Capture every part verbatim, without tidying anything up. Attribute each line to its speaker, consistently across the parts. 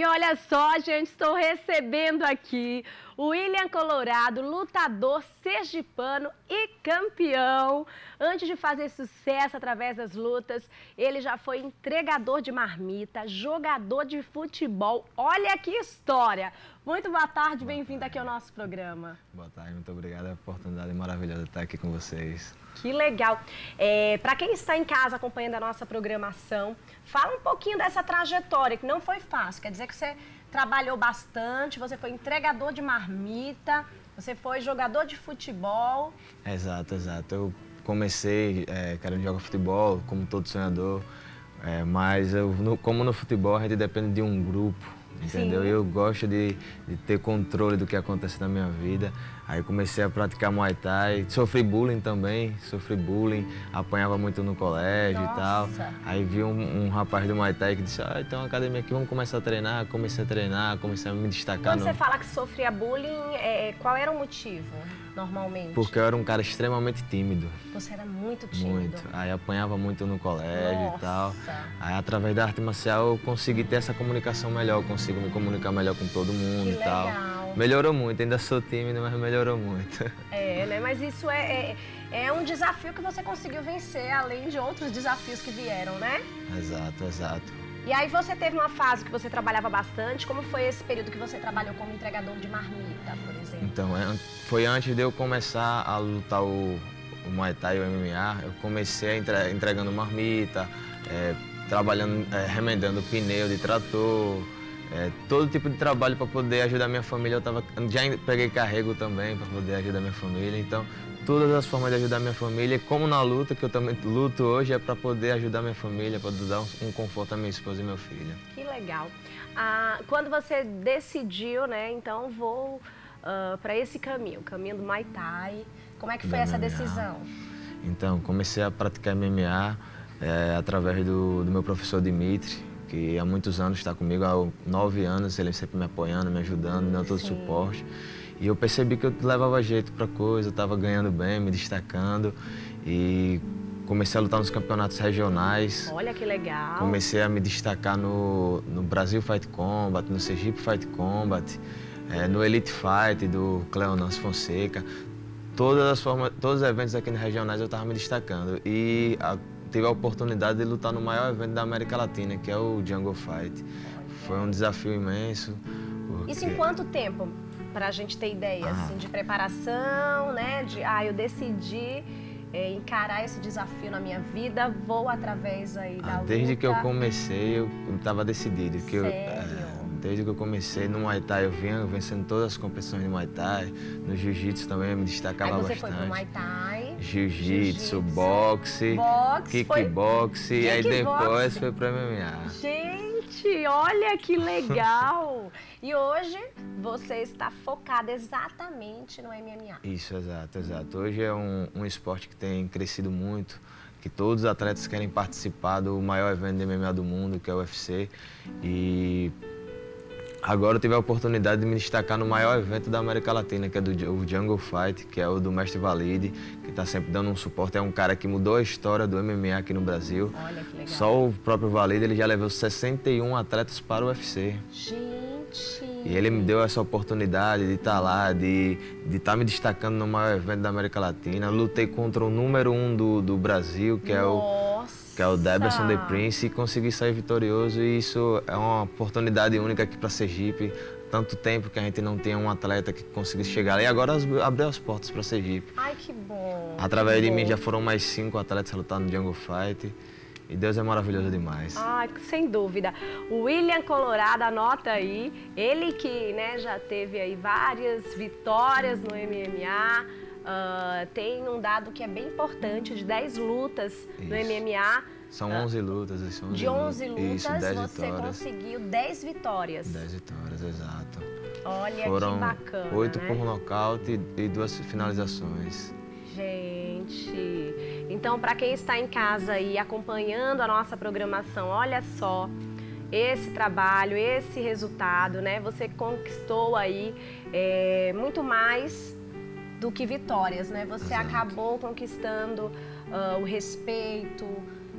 Speaker 1: E olha só, gente, estou recebendo aqui o William Colorado, lutador sergipano e campeão. Antes de fazer sucesso através das lutas, ele já foi entregador de marmita, jogador de futebol. Olha que história! Muito boa tarde, bem-vindo aqui ao nosso programa.
Speaker 2: Boa tarde, muito obrigado. É uma oportunidade maravilhosa de estar aqui com vocês.
Speaker 1: Que legal. É, para quem está em casa acompanhando a nossa programação, fala um pouquinho dessa trajetória, que não foi fácil. Quer dizer que você trabalhou bastante, você foi entregador de marmita, você foi jogador de futebol.
Speaker 2: Exato, exato. Eu comecei é, querendo jogar futebol, como todo sonhador, é, mas eu, no, como no futebol a gente depende de um grupo. Entendeu?
Speaker 1: Sim.
Speaker 2: Eu gosto de, de ter controle do que acontece na minha vida. Aí comecei a praticar Muay Thai, sofri bullying também, sofri bullying, apanhava muito no colégio.
Speaker 1: Nossa.
Speaker 2: E tal. Aí vi um, um rapaz do Muay Thai que disse, ah, tem uma academia aqui, vamos começar a treinar. Comecei a treinar, comecei a me destacar.
Speaker 1: Quando
Speaker 2: no...
Speaker 1: você fala que sofria bullying, é, qual era o motivo, normalmente?
Speaker 2: Porque eu era um cara extremamente tímido.
Speaker 1: Você era muito tímido?
Speaker 2: Muito. Aí apanhava muito no colégio.
Speaker 1: Nossa.
Speaker 2: E tal. Aí através da arte marcial eu consegui ter essa comunicação melhor, eu consigo me comunicar melhor com todo mundo.
Speaker 1: Que
Speaker 2: e tal.
Speaker 1: legal.
Speaker 2: Melhorou muito, ainda sou tímido, mas melhorou muito.
Speaker 1: É, né? Mas isso é, é, é um desafio que você conseguiu vencer, além de outros desafios que vieram, né?
Speaker 2: Exato, exato.
Speaker 1: E aí você teve uma fase que você trabalhava bastante, como foi esse período que você trabalhou como entregador de marmita, por exemplo?
Speaker 2: Então, foi antes de eu começar a lutar o, o Muay Thai e o M M A, eu comecei entre, entregando marmita, é, trabalhando, é, remendando pneu de trator, é, todo tipo de trabalho para poder ajudar minha família. Eu tava, já peguei carrego também para poder ajudar minha família, então todas as formas de ajudar minha família, como na luta, que eu também luto hoje, é para poder ajudar minha família, para dar um, um conforto à minha esposa e meu filho.
Speaker 1: Que legal. Ah, quando você decidiu, né, então vou uh, para esse caminho, o caminho do Muay Thai, como é que foi essa decisão?
Speaker 2: Então, comecei a praticar M M A é, através do, do meu professor Dimitri, que há muitos anos está comigo, há nove anos, ele sempre me apoiando, me ajudando, me dando todo o suporte. E eu percebi que eu levava jeito para coisa, eu estava ganhando bem, me destacando e comecei a lutar nos campeonatos regionais.
Speaker 1: Olha que legal!
Speaker 2: Comecei a me destacar no, no Brasil Fight Combat, no Sergipe Fight Combat, é, no Elite Fight do Cleonance Fonseca. Todas as formas, todos os eventos aqui nos regionais eu estava me destacando e a, tive a oportunidade de lutar no maior evento da América Latina, que é o Jungle Fight. Foi um desafio imenso. Porque...
Speaker 1: Isso em quanto tempo? Para a gente ter ideia, ah. assim, de preparação, né? De, ah, eu decidi é, encarar esse desafio na minha vida, vou através aí da
Speaker 2: ah, Desde
Speaker 1: luta.
Speaker 2: que eu comecei, eu estava decidido. Que
Speaker 1: Sério?
Speaker 2: Eu, é, desde que eu comecei no Muay Thai, eu vinha vencendo todas as competições de Muay Thai. No Jiu-Jitsu também eu me destacava
Speaker 1: aí você
Speaker 2: bastante.
Speaker 1: Foi pro Muay Thai,
Speaker 2: Jiu-Jitsu, boxe,
Speaker 1: boxe,
Speaker 2: kickbox,
Speaker 1: foi...
Speaker 2: e aí
Speaker 1: kickbox.
Speaker 2: depois foi pro M M A.
Speaker 1: Gente, olha que legal! E hoje você está focado exatamente no M M A.
Speaker 2: Isso, exato, exato. Hoje é um, um esporte que tem crescido muito, que todos os atletas querem participar do maior evento de M M A do mundo, que é o U F C. E agora eu tive a oportunidade de me destacar no maior evento da América Latina, que é do, o Jungle Fight, que é o do mestre Valide, que está sempre dando um suporte. É um cara que mudou a história do M M A aqui no Brasil.
Speaker 1: Olha que legal.
Speaker 2: Só o próprio Valide, ele já levou sessenta e um atletas para o U F C.
Speaker 1: Gente!
Speaker 2: E ele me deu essa oportunidade de estar lá, de de estar me destacando no maior evento da América Latina. Lutei contra o número um do, do Brasil, que é o, que é o Debson The Prince, e consegui sair vitorioso. E isso é uma oportunidade única aqui para Sergipe. Tanto tempo que a gente não tem um atleta que conseguisse chegar lá. E agora abriu as portas para Sergipe.
Speaker 1: Ai, que bom!
Speaker 2: Através
Speaker 1: que
Speaker 2: de
Speaker 1: bom.
Speaker 2: mim já foram mais cinco atletas a lutar no Jungle Fight. E Deus é maravilhoso demais.
Speaker 1: Ah, sem dúvida. O William Colorado, anota aí, ele que, né, já teve aí várias vitórias no M M A, uh, tem um dado que é bem importante, de dez lutas Isso. no M M A.
Speaker 2: São onze uh, lutas. Isso, onze
Speaker 1: de onze lutas,
Speaker 2: Isso, dez
Speaker 1: você
Speaker 2: vitórias.
Speaker 1: conseguiu dez vitórias.
Speaker 2: dez vitórias, exato.
Speaker 1: Olha
Speaker 2: Foram
Speaker 1: que bacana,
Speaker 2: oito
Speaker 1: né?
Speaker 2: por nocaute e duas finalizações.
Speaker 1: Gente, então para quem está em casa aí acompanhando a nossa programação, olha só esse trabalho, esse resultado, né? Você conquistou aí é, muito mais do que vitórias, né? Você
Speaker 2: Exato.
Speaker 1: acabou conquistando uh, o respeito,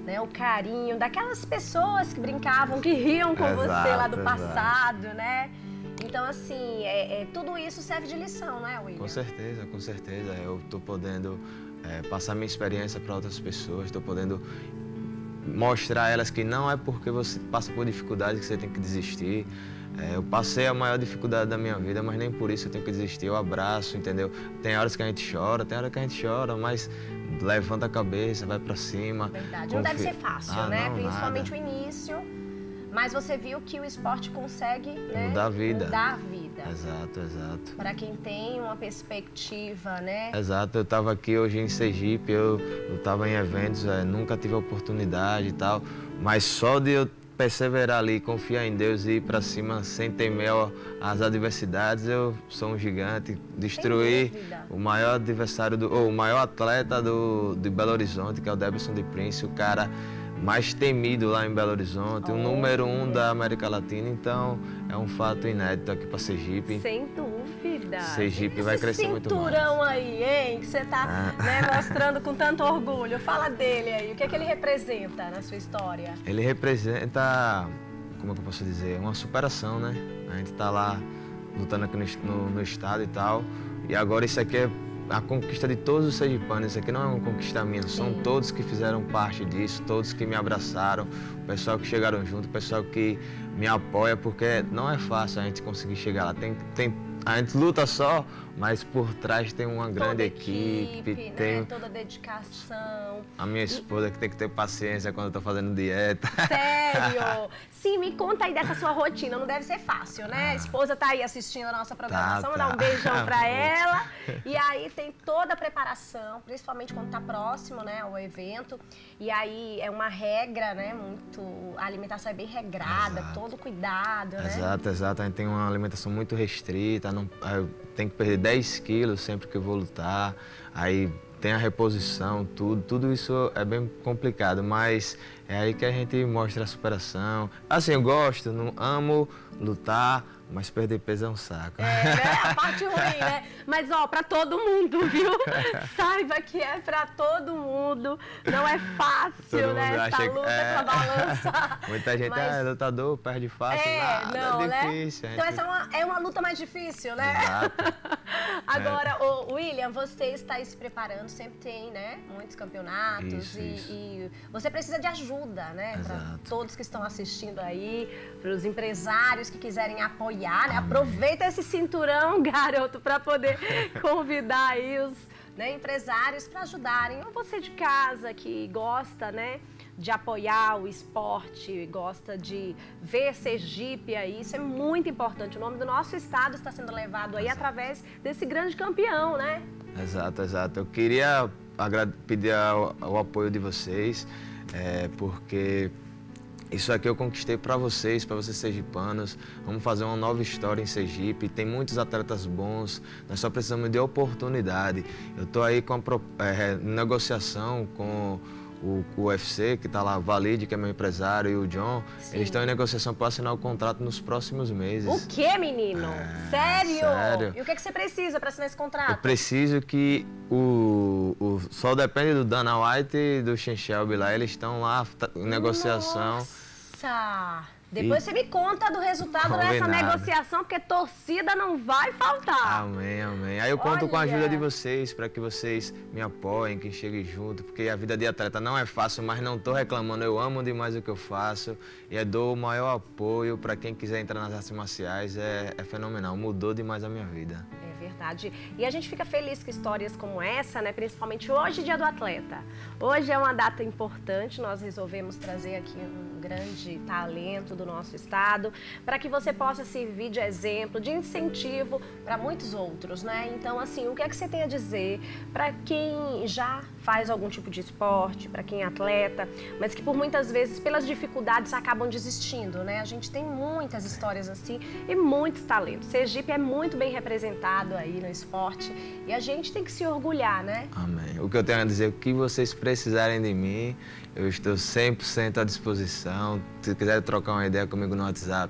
Speaker 1: né, o carinho daquelas pessoas que brincavam, que riam com
Speaker 2: Exato,
Speaker 1: você lá do
Speaker 2: exato.
Speaker 1: passado, né? Então, assim, é, é, tudo isso serve de lição, né, William?
Speaker 2: Com certeza, com certeza. Eu estou podendo é, passar minha experiência para outras pessoas, estou podendo mostrar a elas que não é porque você passa por dificuldade que você tem que desistir. É, eu passei a maior dificuldade da minha vida, mas nem por isso eu tenho que desistir. Eu abraço, entendeu? Tem horas que a gente chora, tem horas que a gente chora, mas levanta a cabeça, vai pra cima.
Speaker 1: Verdade. Não
Speaker 2: confia.
Speaker 1: deve ser fácil,
Speaker 2: ah,
Speaker 1: né?
Speaker 2: Não,
Speaker 1: Principalmente
Speaker 2: nada.
Speaker 1: o início. Mas você viu que o esporte consegue, né,
Speaker 2: Mudar a vida.
Speaker 1: Mudar a vida.
Speaker 2: Exato, exato.
Speaker 1: Para quem tem uma perspectiva, né?
Speaker 2: Exato, eu estava aqui hoje em Sergipe, eu estava em eventos, é, nunca tive a oportunidade e tal, mas só de eu perseverar ali, confiar em Deus e ir para cima sem temer as adversidades, eu sou um gigante, destruir o maior adversário, do, ou o maior atleta do, de Belo Horizonte, que é o Debson de Prince, o cara mais temido lá em Belo Horizonte, oh, o número um da América Latina, então é um fato inédito aqui para Sergipe.
Speaker 1: Sem dúvida.
Speaker 2: Sergipe vai crescer muito mais.
Speaker 1: Esse cinturão aí, hein, que você está ah. né, mostrando com tanto orgulho, fala dele aí, o que é que ele representa na sua história?
Speaker 2: Ele representa, como é que eu posso dizer, uma superação, né? A gente está lá lutando aqui no, no, no estado e tal, e agora isso aqui é a conquista de todos os sergipanos. Isso aqui não é uma conquista minha, são Sim. todos que fizeram parte disso, todos que me abraçaram, o pessoal que chegaram junto, o pessoal que me apoia, porque não é fácil a gente conseguir chegar lá. Tem, tem, a gente luta só, mas por trás tem uma grande
Speaker 1: toda
Speaker 2: equipe,
Speaker 1: equipe
Speaker 2: tem
Speaker 1: né? toda dedicação.
Speaker 2: A minha esposa que tem que ter paciência quando eu tô fazendo dieta.
Speaker 1: Sério? Sim, me conta aí dessa sua rotina, não deve ser fácil, né? A esposa tá aí assistindo a nossa programação,
Speaker 2: tá,
Speaker 1: tá. Dá um beijão pra ela. E aí tem toda a preparação, principalmente quando tá próximo, né, ao evento. E aí é uma regra, né, muito... A alimentação é bem regrada, exato. Todo cuidado, né?
Speaker 2: Exato, exato. A gente tem uma alimentação muito restrita, não, eu tenho que perder dez quilos sempre que eu vou lutar. Aí tem a reposição, tudo, tudo isso é bem complicado, mas é aí que a gente mostra a superação. Assim, eu gosto, não amo lutar, mas perder peso é um saco.
Speaker 1: É, né? A parte ruim, né? Mas, ó, pra todo mundo, viu? Saiba que é pra todo mundo. Não é fácil, né? Essa luta é... com a balança.
Speaker 2: Muita gente, mas... é lutador, perde fácil.
Speaker 1: É,
Speaker 2: nada,
Speaker 1: não,
Speaker 2: é
Speaker 1: né?
Speaker 2: difícil.
Speaker 1: Então
Speaker 2: gente...
Speaker 1: essa é uma, é uma luta mais difícil, né?
Speaker 2: Exato.
Speaker 1: Agora, é. ô, William, você está aí se preparando, sempre tem, né? Muitos campeonatos.
Speaker 2: Isso,
Speaker 1: e,
Speaker 2: isso.
Speaker 1: e você precisa de ajuda, né? Para todos que estão assistindo aí, para os empresários que quiserem apoiar, né? Aproveita esse cinturão, garoto, para poder convidar aí os né, empresários para ajudarem. Ou você de casa que gosta, né? De apoiar o esporte, gosta de ver Sergipe aí, isso é muito importante. O nome do nosso estado está sendo levado aí exato. Através desse grande campeão, né?
Speaker 2: Exato, exato. Eu queria pedir o apoio de vocês, é, porque isso aqui eu conquistei para vocês, para vocês sergipanos. Vamos fazer uma nova história em Sergipe. Tem muitos atletas bons, nós só precisamos de oportunidade. Eu estou aí com a é, negociação com o, o U F C, que está lá, o Valide, que é meu empresário, e o John. Sim. Eles estão em negociação para assinar o contrato nos próximos meses.
Speaker 1: O quê, menino?
Speaker 2: É,
Speaker 1: sério?
Speaker 2: sério?
Speaker 1: E o que, é que você precisa para assinar esse contrato?
Speaker 2: Eu preciso que o, o só depende do Dana White e do Sean Shelby lá, eles estão lá em negociação.
Speaker 1: Nossa! Depois e... você me conta do resultado
Speaker 2: Combinado.
Speaker 1: Dessa negociação, porque torcida não vai faltar.
Speaker 2: Amém, amém. Aí eu conto
Speaker 1: Olha.
Speaker 2: Com a ajuda de vocês, para que vocês me apoiem, que cheguem junto, porque a vida de atleta não é fácil, mas não estou reclamando. Eu amo demais o que eu faço e eu dou o maior apoio para quem quiser entrar nas artes marciais. É, é fenomenal, mudou demais a minha vida.
Speaker 1: É verdade. E a gente fica feliz com histórias como essa, né? Principalmente hoje, Dia do Atleta. Hoje é uma data importante, nós resolvemos trazer aqui um grande talento do nosso estado, para que você possa servir de exemplo, de incentivo para muitos outros, né? Então, assim, o que é que você tem a dizer para quem já faz algum tipo de esporte, para quem é atleta, mas que por muitas vezes, pelas dificuldades, acabam desistindo, né? A gente tem muitas histórias assim e muitos talentos. Sergipe é muito bem representado aí no esporte e a gente tem que se orgulhar, né?
Speaker 2: Amém. O que eu tenho a dizer, o que vocês precisarem de mim, eu estou cem por cento à disposição. Se quiserem trocar uma ideia comigo no WhatsApp,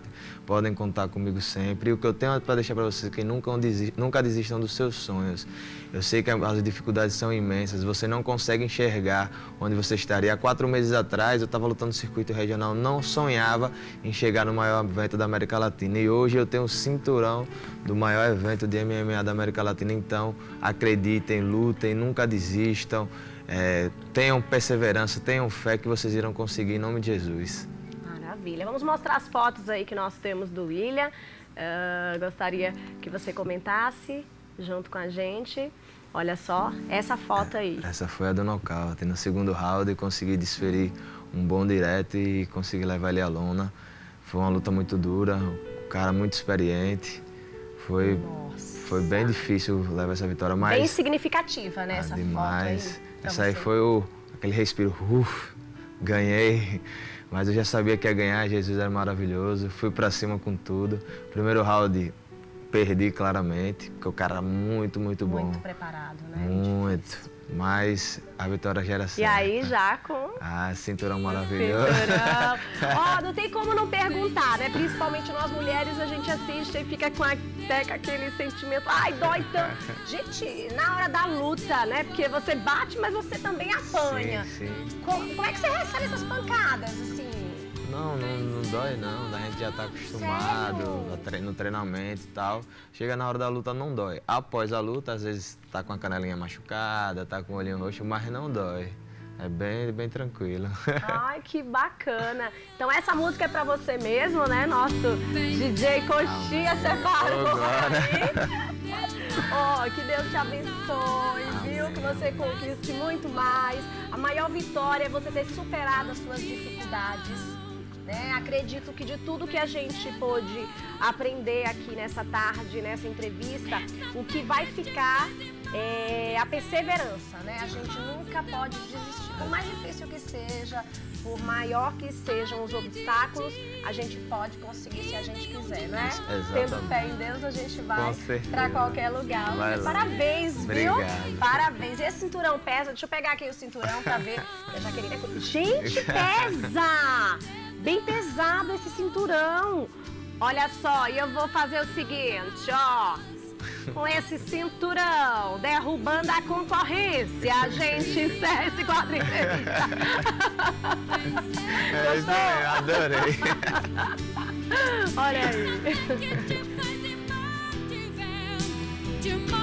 Speaker 2: podem contar comigo sempre. E o que eu tenho para deixar para vocês é que nunca desistam, nunca desistam dos seus sonhos. Eu sei que as dificuldades são imensas, você não consegue enxergar onde você estaria. Há quatro meses atrás, eu estava lutando no circuito regional, não sonhava em chegar no maior evento da América Latina. E hoje eu tenho o cinturão do maior evento de M M A da América Latina. Então, acreditem, lutem, nunca desistam. É, tenham perseverança, tenham fé que vocês irão conseguir em nome de Jesus.
Speaker 1: Maravilha. Vamos mostrar as fotos aí que nós temos do William. Uh, gostaria que você comentasse junto com a gente. Olha só, essa foto aí.
Speaker 2: Essa foi a do nocaute. No segundo round, consegui desferir um bom direto e consegui levar ele à lona. Foi uma luta muito dura, um cara muito experiente. Foi, foi bem difícil levar essa vitória, mas...
Speaker 1: Bem significativa, né,
Speaker 2: ah,
Speaker 1: essa
Speaker 2: demais.
Speaker 1: foto aí.
Speaker 2: Essa aí foi o, aquele respiro, uf, ganhei. Mas eu já sabia que ia ganhar, Jesus era maravilhoso. Fui pra cima com tudo. Primeiro round, perdi claramente, porque o cara era muito, muito bom.
Speaker 1: Muito preparado, né?
Speaker 2: Muito. Mas a vitória já era certa.
Speaker 1: E aí já com...
Speaker 2: Ah, cinturão maravilhoso.
Speaker 1: Cinturão. Ó, oh, não tem como não perguntar, né? Principalmente nós mulheres, a gente assiste e fica com, até com aquele sentimento, ai, dói tanto. Gente, na hora da luta, né? Porque você bate, mas você também apanha.
Speaker 2: Sim, sim.
Speaker 1: Como, como é que você recebe essas pancadas, assim?
Speaker 2: Não, não, não dói não, a gente já tá acostumado no treinamento e tal. Chega na hora da luta, não dói. Após a luta, às vezes tá com a canelinha machucada, tá com o olhinho roxo, mas não dói. É bem, bem tranquilo.
Speaker 1: Ai, que bacana. Então essa música é pra você mesmo, né? Nosso D J Coxinha separou aí. Ó, oh, que Deus te abençoe, viu? Que você conquiste muito mais. A maior vitória é você ter superado as suas dificuldades. Né? Acredito que de tudo que a gente pôde aprender aqui nessa tarde, nessa entrevista, o que vai ficar é a perseverança, né? A gente nunca pode desistir, por mais difícil que seja, por maior que sejam os obstáculos, a gente pode conseguir se a gente quiser, né?
Speaker 2: Exatamente.
Speaker 1: Tendo fé em Deus, a gente vai para qualquer lugar. Parabéns, viu?
Speaker 2: Obrigado.
Speaker 1: Parabéns. E esse cinturão pesa? Deixa eu pegar aqui o cinturão para ver. Eu já queria... Gente, pesa! Bem pesado esse cinturão. Olha só, e eu vou fazer o seguinte, ó. Com esse cinturão, derrubando a concorrência, a gente encerra esse quadro entrevista.
Speaker 2: É isso aí, adorei.
Speaker 1: Olha aí.